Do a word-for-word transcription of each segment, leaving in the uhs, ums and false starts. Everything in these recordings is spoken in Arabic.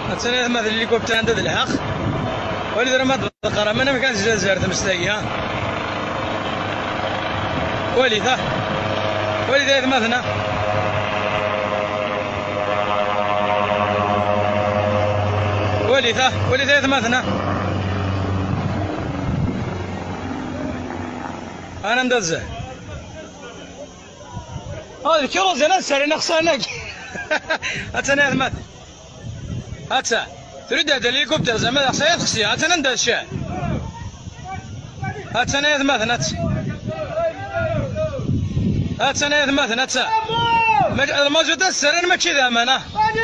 أتسنى مثل الهليكوبتر عند الحق ولد رمض القرى ما ما كانش زارت مستاهي ها ولد ها ولد هذا مثلا ولد ها ولد هذا مثلا أنا ندزه هذا الكروز أنا ساري نخسانك أتسنى هذا مثلا أتسا تريد هذا الهليكوبتر زعما خصها تخسي أتسنى ندز الشاي أتسنى هذا مثلا أتسا أتسنى هذا مثلا أتسا الموجود السرير ما كذا أمانة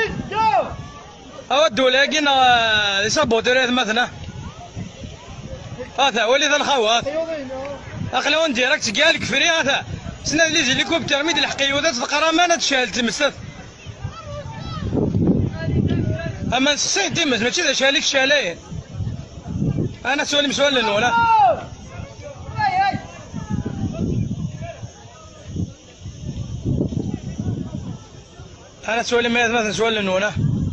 أودوا لكن يصبوا هذا مثلا هذا ولي ذا الخوات أخلون ديركت قالك فري هذا سنة اللي الهليكوبتر ميد الحقيقة وذات القرى ما نتشال تمستث أما نسيت تمس ماشي ذا شاليك شالين أنا سؤالي مسؤول الأولى أنا سؤالي ما مثلا سؤال الأولى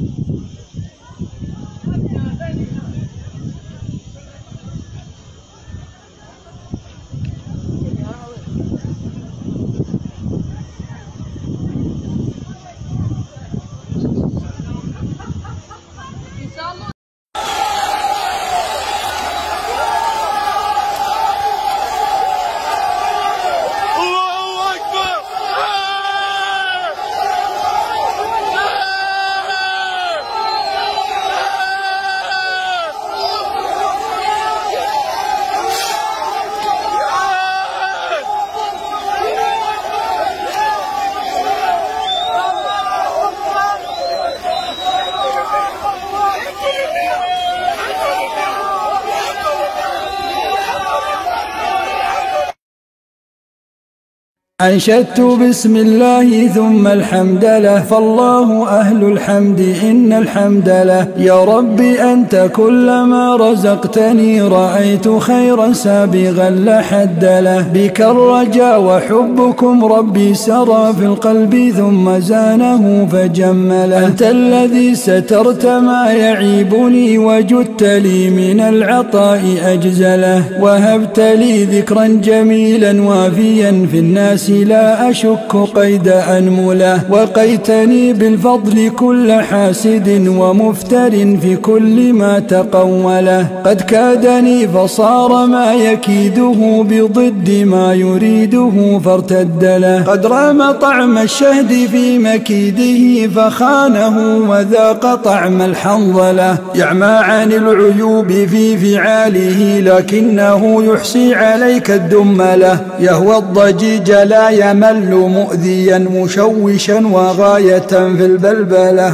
أنشدت بسم الله ثم الحمد له فالله أهل الحمد إن الحمد له يا ربي أنت كلما رزقتني رأيت خيرا سابغا لا حد له بك الرجاء وحبكم ربي سرى في القلب ثم زانه فجمله أنت الذي سترت ما يعيبني وجدت لي من العطاء أجزله وهبت لي ذكرا جميلا وافيا في الناس لا أشك قيد أنمله وقيتني بالفضل كل حاسد ومفتر في كل ما تقوله قد كادني فصار ما يكيده بضد ما يريده فارتد له قد رام طعم الشهد في مكيده فخانه وذاق طعم الحنظله يعمى عن العيوب في فعاله لكنه يحصي عليك الدمله يهوى الضجيج لا يمل مؤذيا مشوشا وغاية في البلبلة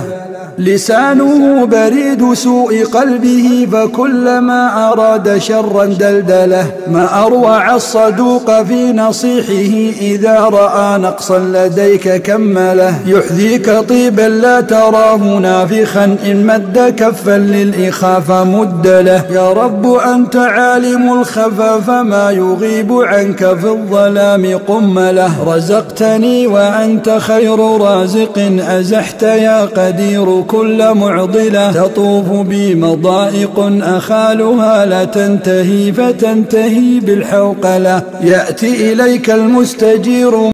لسانه بريد سوء قلبه فكلما أراد شرا دلدله ما أروع الصدوق في نصيحه إذا رأى نقصا لديك كمله يحذيك طيبا لا تراه نافخا إن مد كفا للإخاف مد له يا رب أنت عالم الخفا فما يغيب عنك في الظلام قمله رزقتني وأنت خير رازق أزحت يا قدير كل معضلة تطوف بي مضائق أخالها لا تنتهي فتنتهي بالحوقلة يأتي إليك المستجير